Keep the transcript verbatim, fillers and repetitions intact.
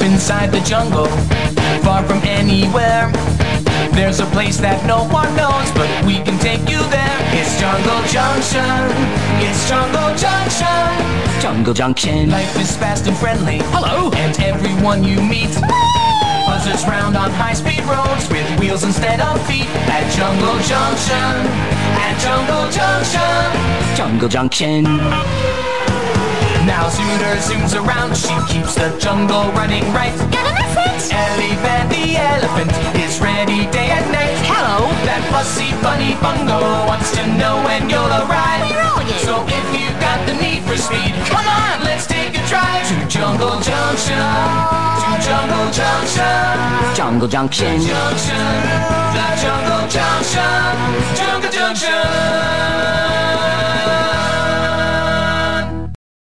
inside the jungle, far from anywhere. There's a place that no one knows, but we can take you there. It's Jungle Junction. It's Jungle Junction. Jungle Junction. Life is fast and friendly. Hello. And everyone you meet buzzes round on high-speed roads with wheels instead of feet. At Jungle Junction. At Jungle Junction. Jungle Junction. Now Zooter zooms around. She keeps the jungle running right. Got a message? Ellie Van the elephant is ready day and night. Hello. That fussy bunny bungo wants to know when you'll arrive. Where are you? So if you've got the need for speed, come on, let's take a drive to Jungle Junction. To Jungle Junction. Jungle Junction. Junction. The Jungle Junction. Jungle Junction.